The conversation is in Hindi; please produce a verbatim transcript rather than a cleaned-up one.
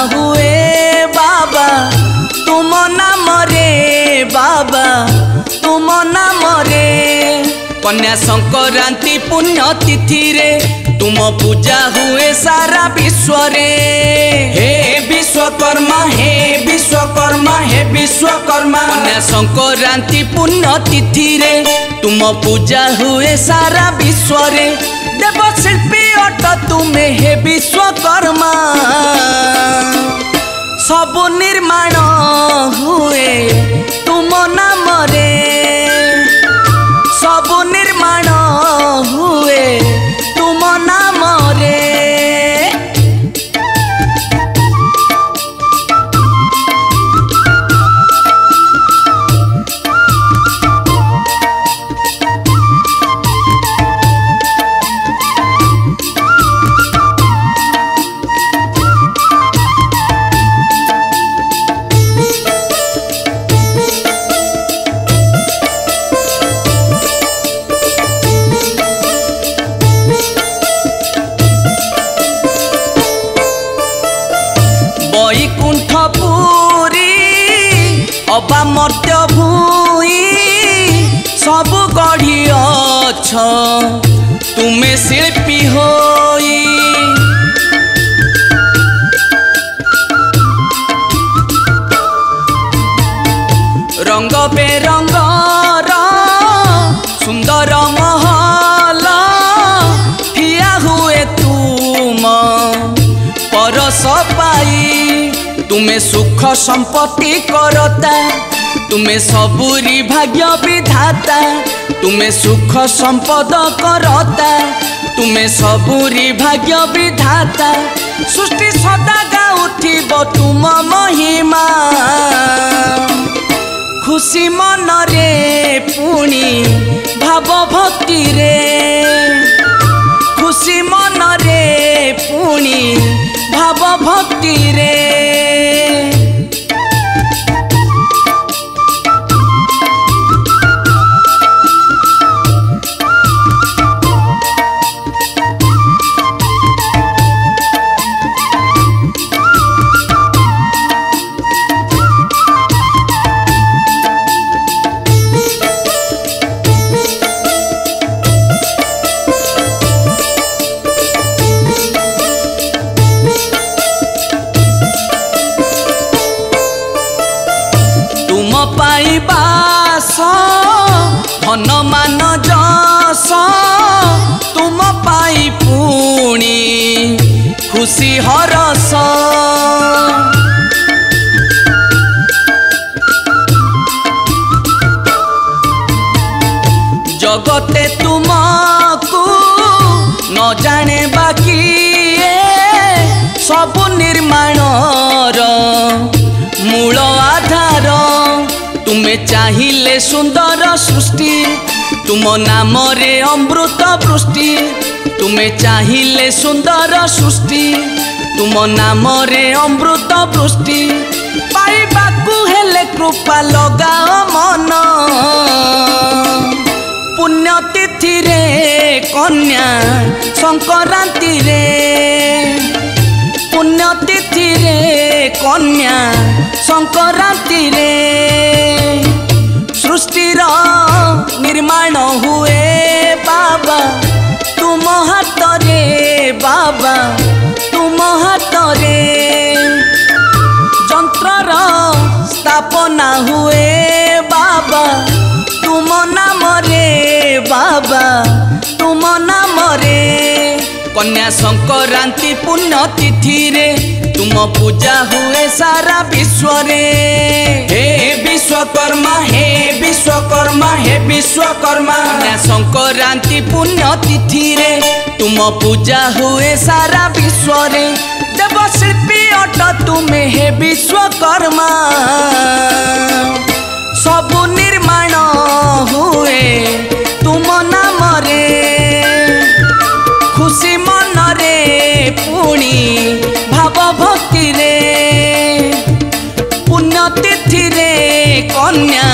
हुए बाबा तुम नाम रे बाबा तुम नाम रे। कन्या संक्रांति पुण्य तिथि रे तुम पूजा हुए सारा विश्व रे। हे विश्वकर्मा हे विश्वकर्मा हे विश्वकर्मा। कन्या संक्रांति पुण्य तिथि रे तुम पूजा हुए सारा विश्व रे। देव शिल्पी अट तुम्हें हे विश्वकर्मा। सब निर्माण हुए तुम नाम रे। सब निर्माण हुए तुम नाम रे। वैकुंठपुरी अबा मर्त्य भूई सब गढ़ी अछ तुम्हें शिल्पी होई। रंग बेरंगर सुंदर महल ठिया हुए तुम परस पाई। तुम्हें सुख संपत्ति करता तुम्हें सबुरी भाग्य विधाता। तुम्हें सुख संपद करता तुम्हें सबुरी भाग्य विधाता। सृष्टि सदा गाउथिब तुम महिमा। खुशी मन रे पुणी भाव भक्ति रे। खुशी मन रे पुणी भाव भक्ति रे। पाइबास धन मान जस तुम पाई पुणी खुशी हरस। जगते तुमको न जाने बाकी सब निर्माण मूल आधार। तुम्हें चाहिए सुंदर सृष्टि तुम नाम रे अमृत वृष्टि। तुम्हें चाहिए सुंदर सृष्टि तुम नाम रे अमृत वृष्टि। पाइबाकू हेले कृपा लगाओ मन। पुण्यतिथि रे कन्या संक्रांति रे। पुण्यतिथि रे कन्या संक्रांति रे। सृष्टिर निर्माण हुए बाबा तुम हाथ रे बाबा तुम हाथ रे। जंत्रर स्थापना हुए बाबा तुम नाम रे बाबा तुम नाम रे। कन्या संक्रांति पुण्य तिथि रे तुम पूजा हुए सारा विश्व रे। हे विश्वकर्मा हे विश्वकर्मा हे विश्वकर्मा। कन्या संक्रांति पुण्य तिथि रे तुम पूजा हुए सारा विश्व रे। देव शिल्पी अट तुम्हें हे विश्वकर्मा। सब निर्माण हुए तुम नाम रे। खुशी मन रे पुणी भाव भक्ति रे। पुण्यतिथि रे कन्या